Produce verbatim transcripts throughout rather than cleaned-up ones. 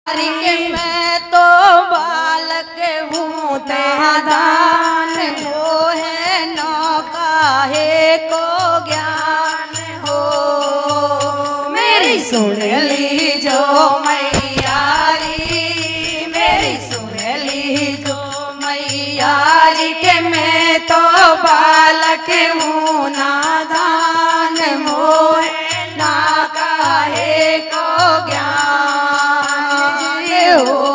के मैं तो बालक हूँ नादान हो है नौकाहे को ज्ञान हो। मेरी सुन ली जो मैयारी, मेरी सुन ली जो मैयारी के मैं तो बालक हूँ नादान मोह ना काहे को ज्ञान हो।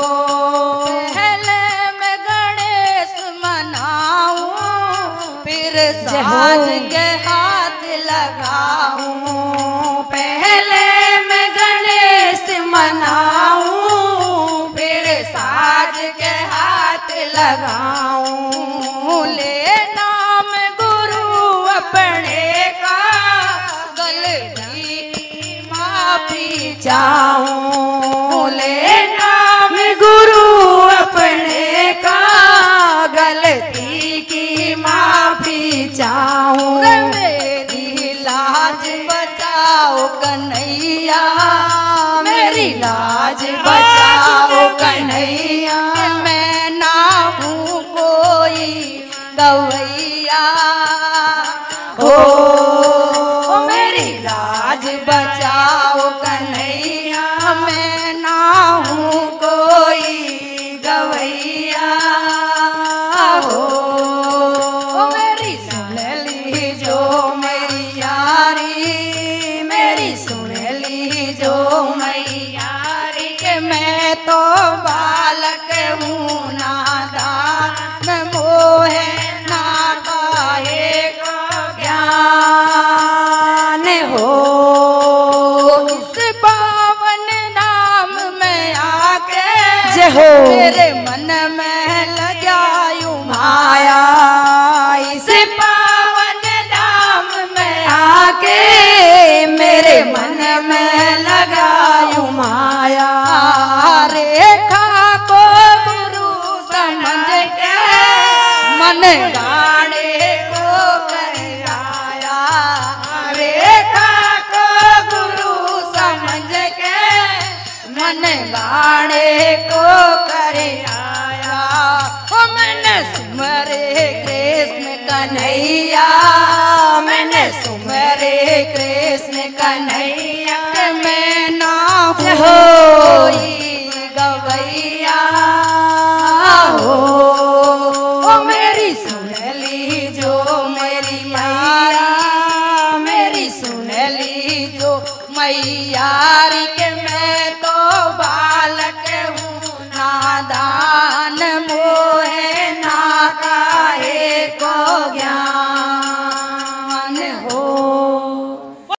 पहले मैं गणेश मनाऊं फिर साज के हाथ लगाऊं, पहले मैं गणेश मनाऊं फिर साज के हाथ लगाऊं। ले नाम गुरु अपने का गलती माफी चाहूं, ले नाम गुरु अपने का गलती की माफी चाहूं। मेरी लाज बचाओ कन्हैया, मेरी लाज बचाओ कन्हैया, मैं ना हूँ कोई गवैया हो। मेरी लाज बचाओ कन्हैया, मैं ना हूँ कोई गवैया हो। मेरी सुन ली जो मेरी यारी, मेरी सुन ली जो मैयारी के मैं तो बालक हूँ नादान मोह ना काहे को ज्ञान हो। इस पावन नाम में आके जय हो मेरे मन में लगायूं माया, इस पावन नाम में आके मेरे मन में लगायूं माया। रेखा को गुरु समझ के मन गाने को कर आया, रेखा को गुरु समझ के मन गाने को कर आया। ओ मैंने सुमरे कृष्ण कन्हैया, मैंने सुमरे कृष्ण कन्हैया, मैं ना होई गवैया हो। ओ मेरी सुन ली जो मेरी मैया, मेरी सुन ली जो मैयारी के मैं तो बालक हूँ नादान